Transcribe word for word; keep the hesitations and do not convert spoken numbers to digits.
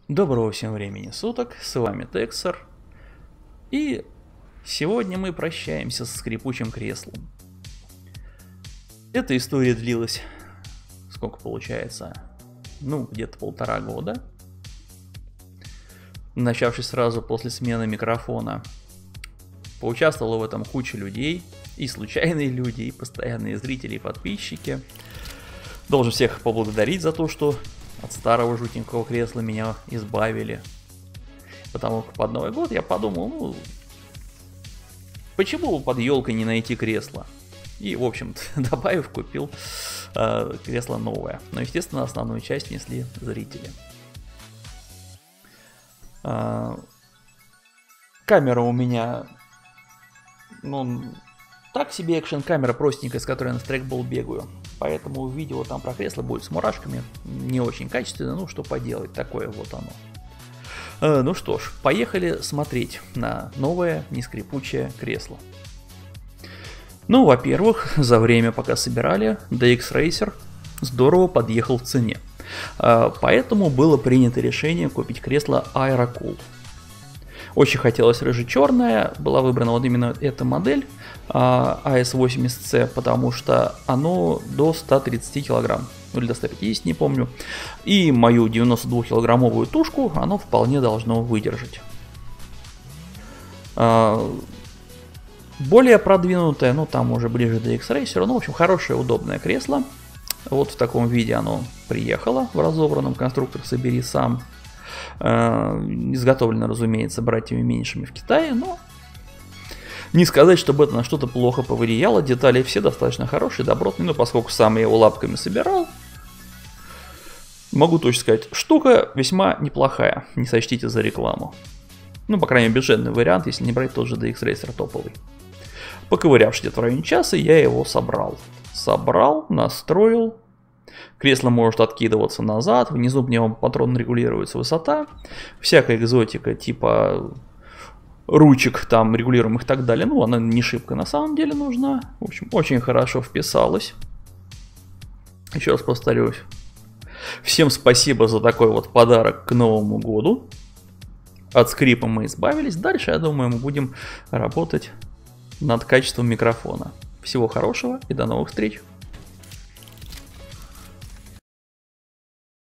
Доброго всем времени суток, с вами Тексер, и сегодня мы прощаемся со скрипучим креслом. Эта история длилась, сколько получается, ну где-то полтора года, начавшись сразу после смены микрофона. Поучаствовала в этом куча людей, и случайные люди, и постоянные зрители, и подписчики. Должен всех поблагодарить за то, что от старого жутенького кресла меня избавили. Потому как под Новый год я подумал, ну, почему под елкой не найти кресло? И, в общем-то, добавив, купил э, кресло новое. Но, естественно, основную часть несли зрители. Э, камера у меня, ну, так себе экшн-камера простенькая, с которой я на стрейкбол бегаю. Поэтому видео там про кресло будет с мурашками. Не очень качественно, ну что поделать, такое вот оно. Э, ну что ж, поехали смотреть на новое нескрипучее кресло. Ну, во-первых, за время, пока собирали, ди икс Racer здорово подъехал в цене. Э, поэтому было принято решение купить кресло Aerocool. Очень хотелось рыже-черное, была выбрана вот именно эта модель эй эс восемьдесят си, потому что оно до ста тридцати килограмм, ну или до ста пятидесяти, не помню. И мою девяносто двухкилограммовую тушку оно вполне должно выдержать. Более продвинутое, ну там уже ближе ди икс Racer, ну в общем хорошее удобное кресло. Вот в таком виде оно приехало в разобранном, конструктор собери сам. Изготовлено, разумеется, братьями меньшими в Китае, но не сказать, чтобы это на что-то плохо повлияло. Детали все достаточно хорошие, добротные, но поскольку сам я его лапками собирал, могу точно сказать, штука весьма неплохая, не сочтите за рекламу. Ну, по крайней мере, бюджетный вариант, если не брать тот же ди икс Racer топовый. Поковырявшись где-то в районе часа, я его собрал. Собрал, настроил. Кресло может откидываться назад, внизу в нем патронно регулируется высота, всякая экзотика типа ручек там регулируемых и так далее, ну она не шибко на самом деле нужна, в общем очень хорошо вписалась. Еще раз повторюсь, всем спасибо за такой вот подарок к Новому году, от скрипа мы избавились, дальше я думаю мы будем работать над качеством микрофона. Всего хорошего и до новых встреч!